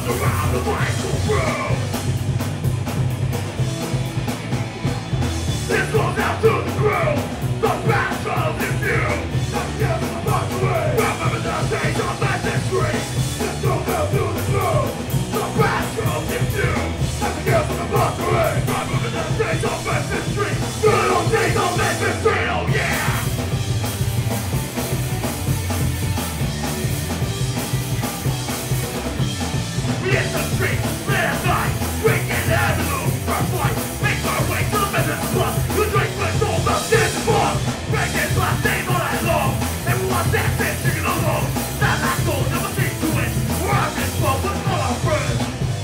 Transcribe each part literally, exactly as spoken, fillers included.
around the place to prove. This goes out to the crew. The battle is new. Nothing else in the country. Remember the days of that history. This goes out to the crew. The battle is new. Nothing else in the country. Remember the days of that history. Good old days of that history. Oh yeah. We hit the streets, late at night, drinking avenues, first light, make our way to the Memphis club. You drink with all the kids and fun, breaking last days all night long. Everyone's dancing, singing along. That last goal never seems to win. We're having fun with all our friends.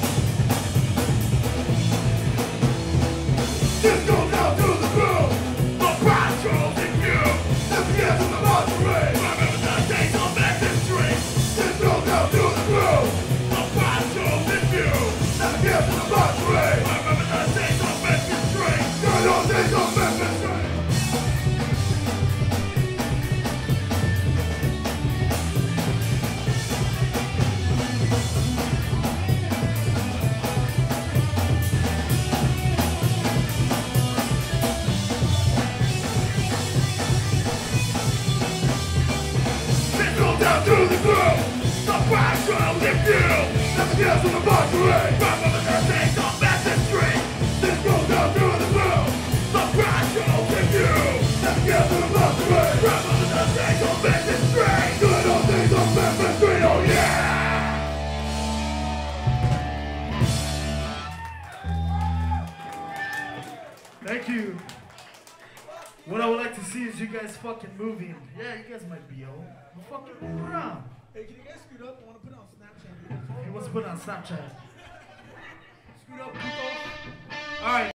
This goes out to the crew. The patrols in you. Never get to the lingerie. Remember the days of that history. This goes out to the crew. Never get to the lingerie. Remember the days of Memphis Street. Good old days of Memphis Street. This goes down to the crew. The patrol is you. Never get to the lingerie. Remember the days of Memphis Street. This goes down to the crew. The patrol is you. Never get to the lingerie. Remember the days of Memphis Street. Good old days of Memphis Street. Oh yeah. Thank you. What I would like to see is you guys fucking moving. Yeah, you guys might be old. But fucking move around. Hey, can you guys scoot up? I want to put it on Snapchat. He wants to put it on Snapchat. Scoot up, people. All right.